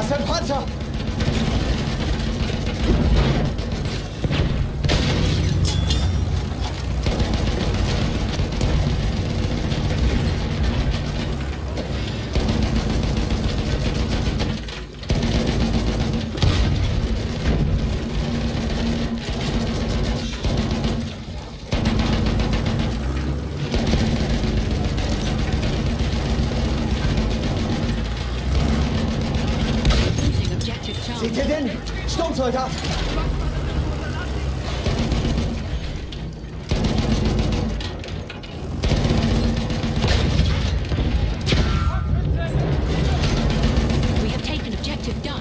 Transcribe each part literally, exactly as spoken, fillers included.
ist ein Panzer! Seht ihr den? Sturmsoldat! We have taken objective done.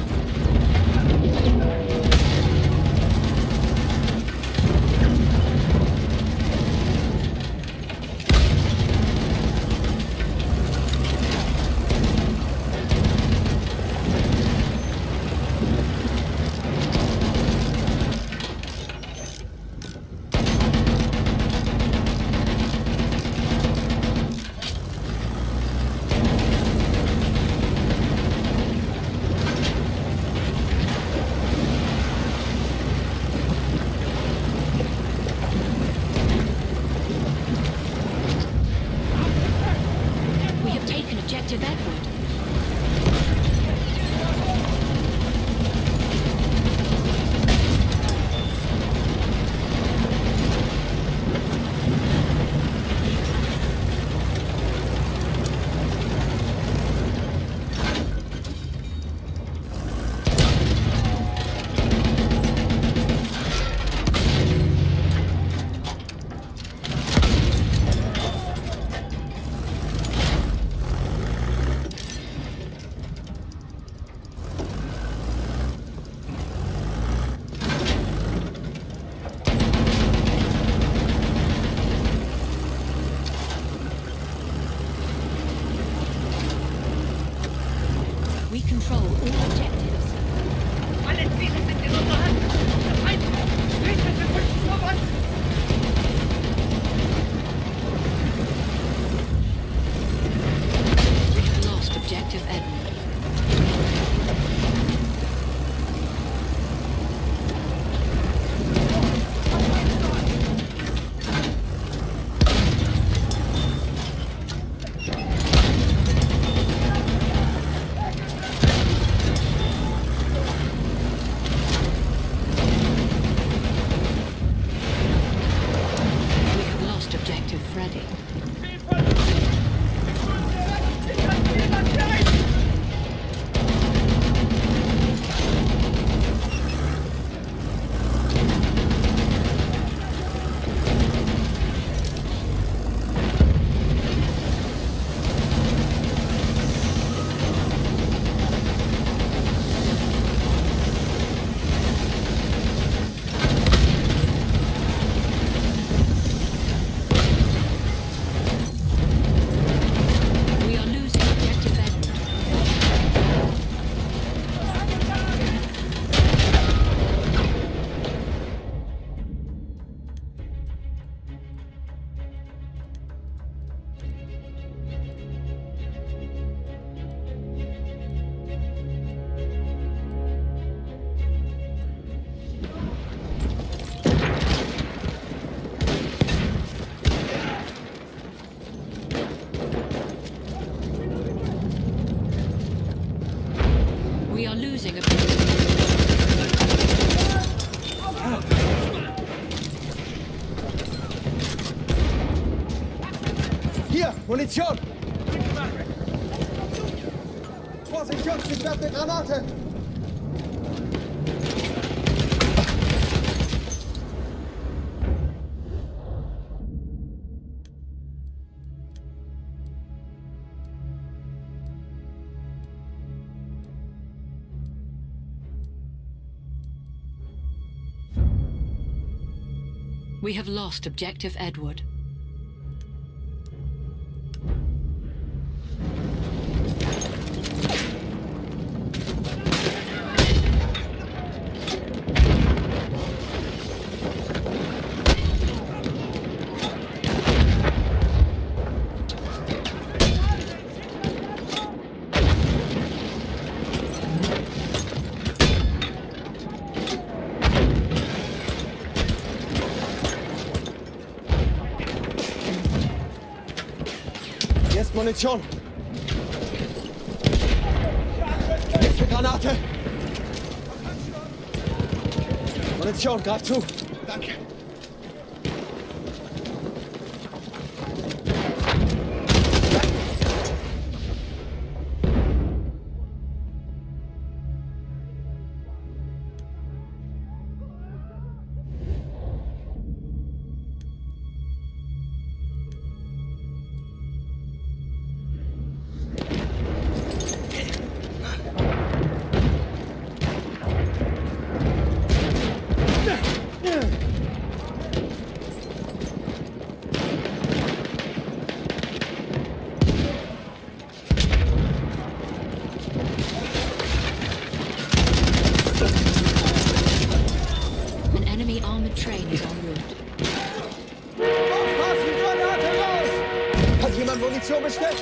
Objective Edward. We control all objectives. Alle Ziele sind in unserer Hand. Der Feind steht mit dem Rücken zur Wand. We have lost objective Edward. Objective Freddy. We are losing a Hier, Munition! Vorsicht, Jungs, ich werfe eine Granate! We have lost objective Edward. Munition! Nächste Granate! Munition, greif zu! Danke. Munition bestellt!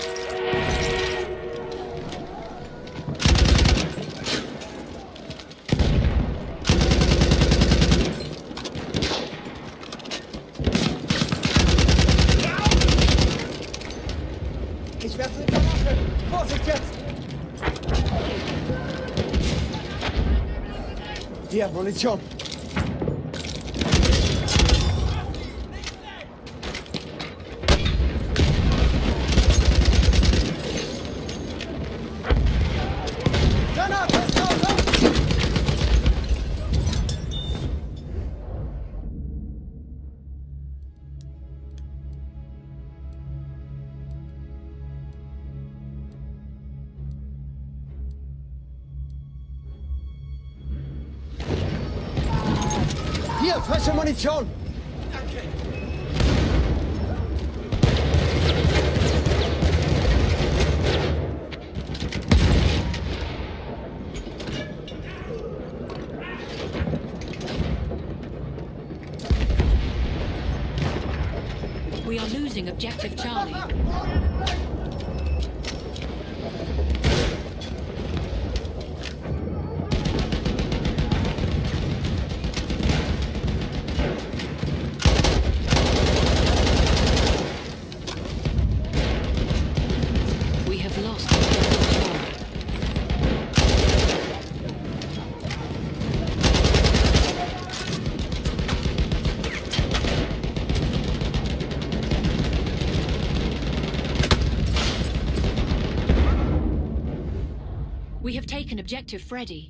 Ich werfe eine Granate! Vorsicht jetzt! Hier, Munition! Hier, frische Munition! Danke. We are losing objective Charlie. We have taken objective Freddy.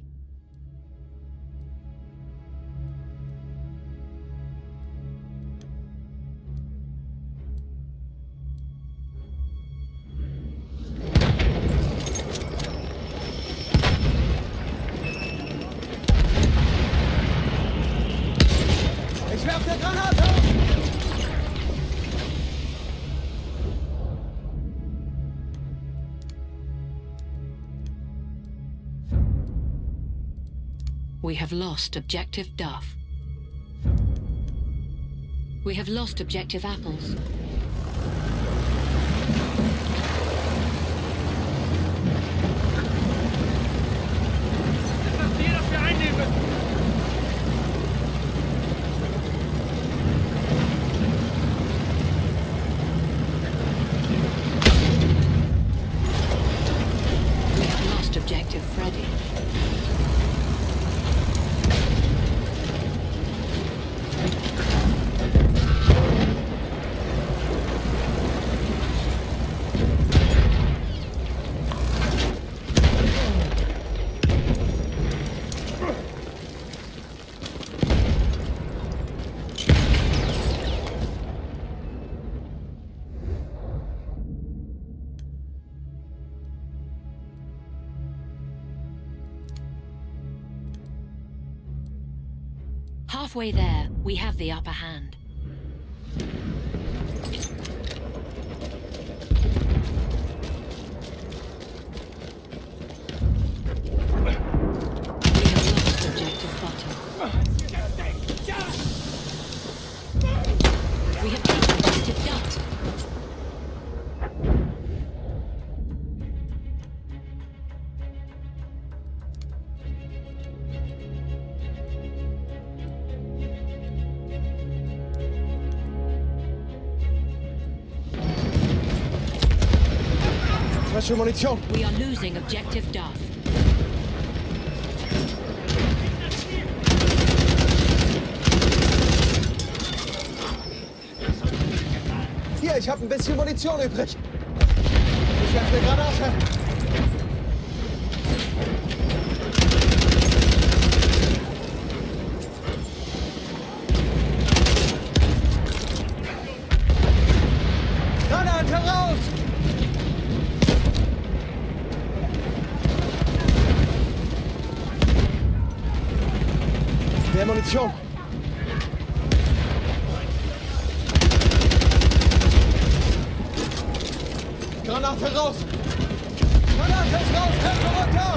Ich werfe eine Granate! We have lost objective Duff. We have lost objective Apples. Das ist hier, dass wir einnehmen. We have lost objective Freddy. Halfway there, we have the upper hand. We have lost objective Butter. We have taken objective Dot. frische Munition. We are losing objective Duff. Hier, ich habe ein bisschen Munition übrig. Ich werfe eine Granate. Granate raus! Mehr Munition. Granate raus! Granate ist raus! Kämpfe runter!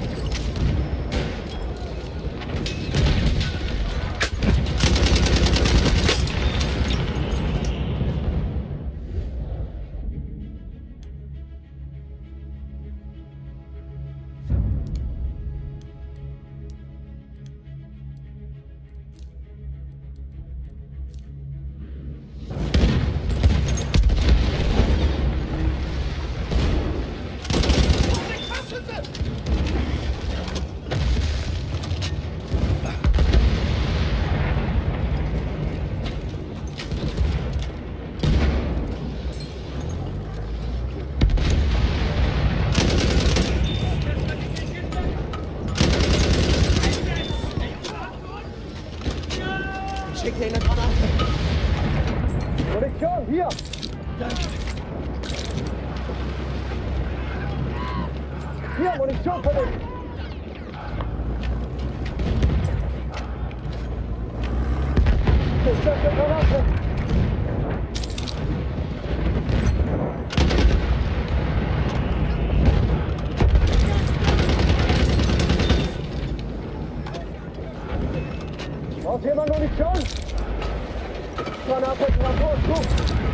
Schick dir eine Granate. Munition, hier! Hier, Munition für dich! Ich werfe eine Granate! Braucht jemand Munition? Granate, Granate, gut!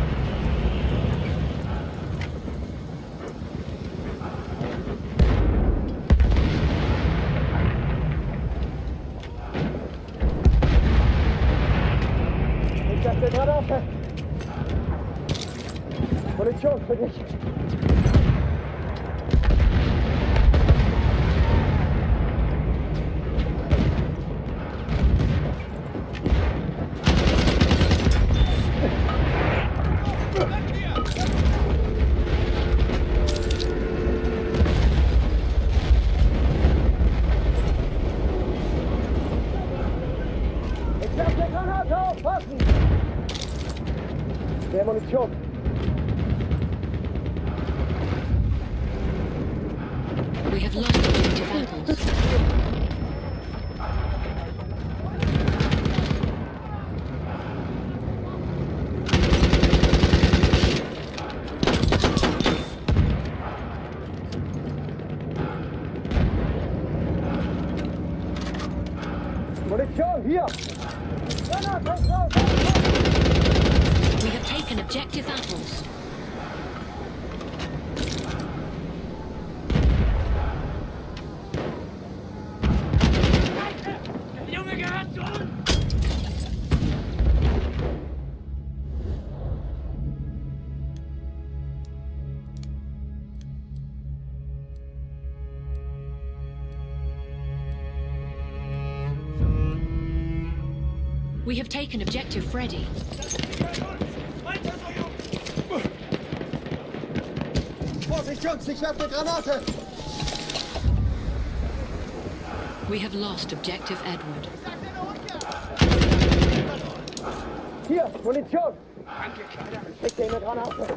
Ich werfe eine Granate! Munition für dich! Ich werfe eine Granate aufpassen! Mehr Munition! We have lost objective apples. Munition, hier! Granate, raus! We have taken objective apples. Der Junge gehört zu uns! We have taken objective Freddy. Vorsicht, Jungs, ich werfe eine Granate! We have lost objective Edward. Hier, Munition! Ich schick dir eine Granate!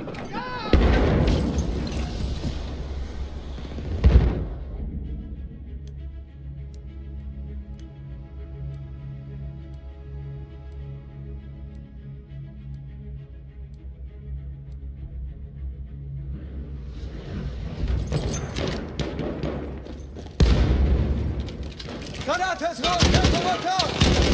Granate ist raus! Kämpfe runter!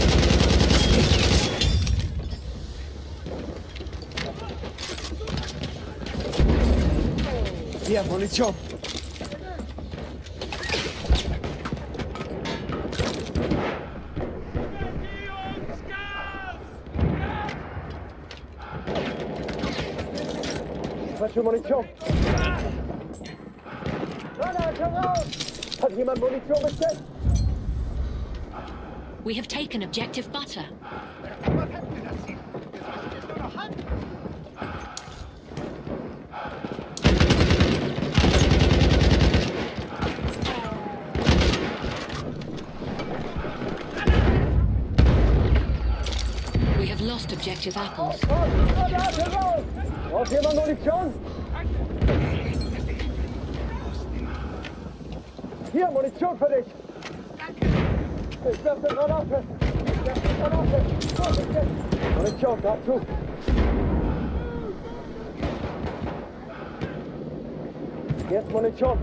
Hier, Munition! Frische Munition! Granate raus! Hat jemand Munition bestellt? We have taken objective butter. Was hätten wir das Ziel? Jetzt müssen wir es nur noch halten. We have lost objective apples. Granate raus! Braucht jemand Munition? Hier, Munition für dich! Ich werfe eine Granate! Ich werfe eine Granate! Vorsichtig! Munition, dazu! Jetzt Munition!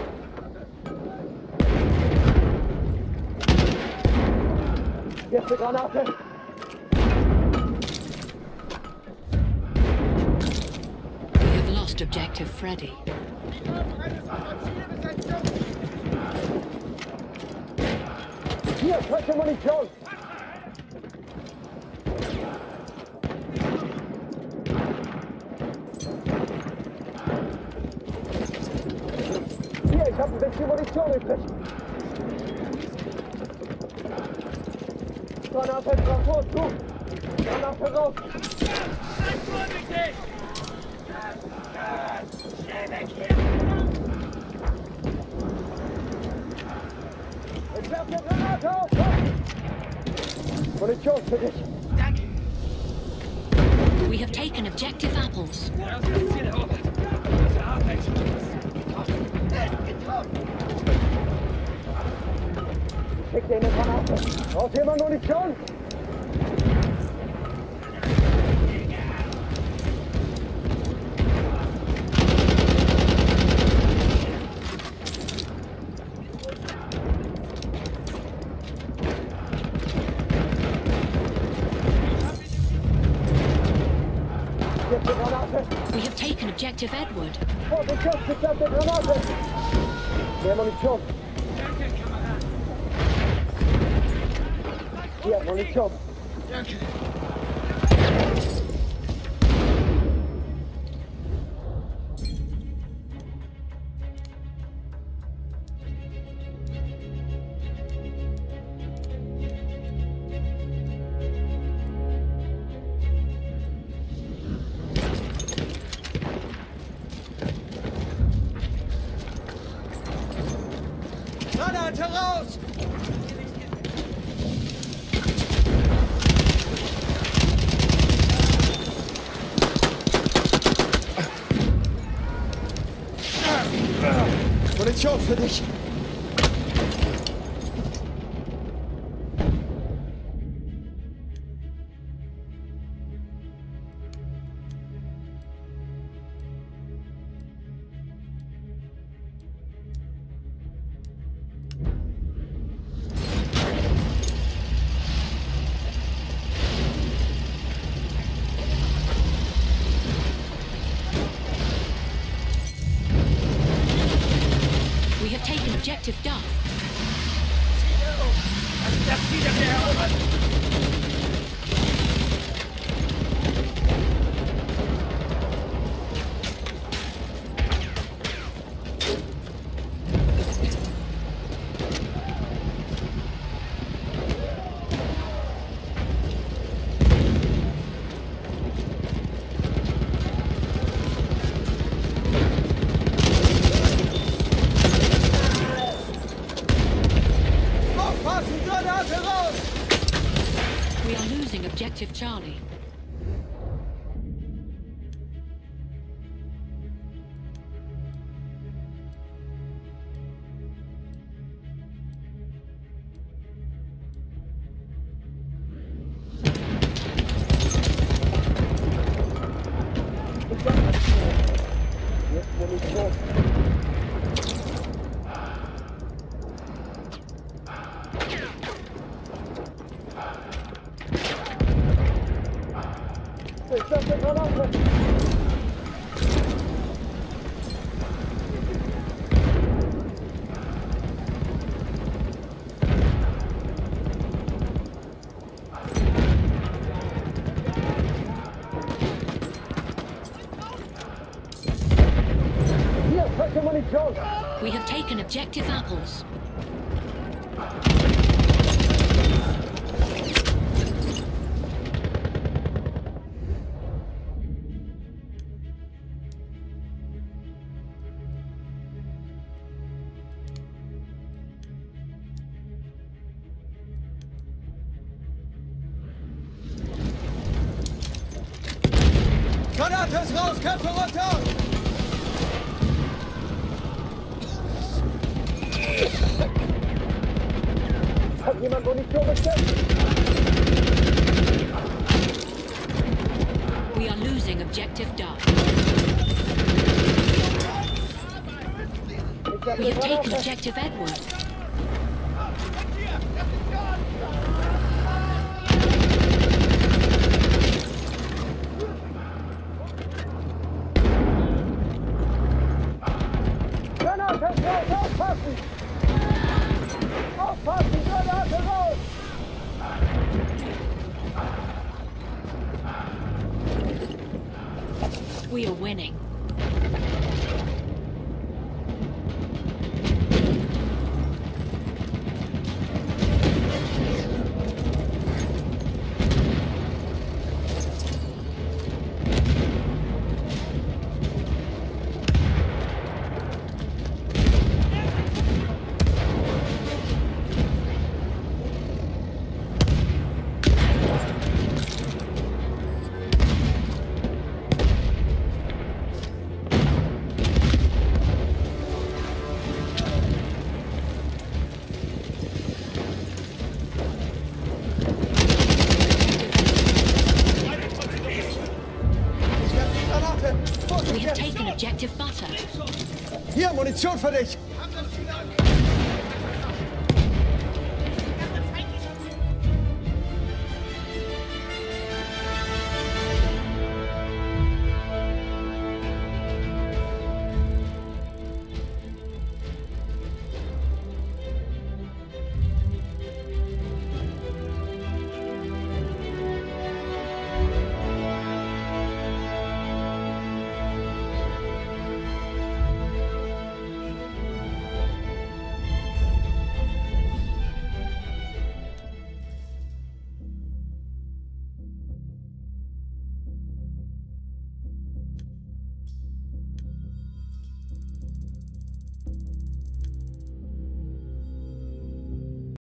Jetzt eine Granate! We have lost objective Freddy. Hier, frische Munition! Hier, ich habe ein bisschen Munition übrig. Granate, Granate, zu! Granate raus! Seid vorsichtig! Schnell weg hier! Ich werfe eine Granate auf! Munition für dich! Danke! We have taken objective apples. Das ist das Ziel erobert. Gute Arbeit. Ich schick dir eine Granate! Braucht jemand Munition? Jetzt eine Granate! We have taken objective Edward. Vorsichtig, ich werfe eine Granate! Mehr Munition! Danke, Kamerad. Hier, Munition! Danke. Granate raus! Munition für dich! We have taken objective Duff. Das Ziel haben wir erobert. Aufpassen, Granate raus! We are losing objective Charlie. Jetzt Munition! Ich werfe eine Granate! Hier, frische Munition! We have taken objective apples. Granate ist raus! Köpfe runter! Hat jemand Munition bestellt? We are losing objective Duff. We have taken objective Edward. Granate raus! Aufpassen! Aufpassen! Granate raus! We are winning. We have taken objective butter. Hier, Munition für dich!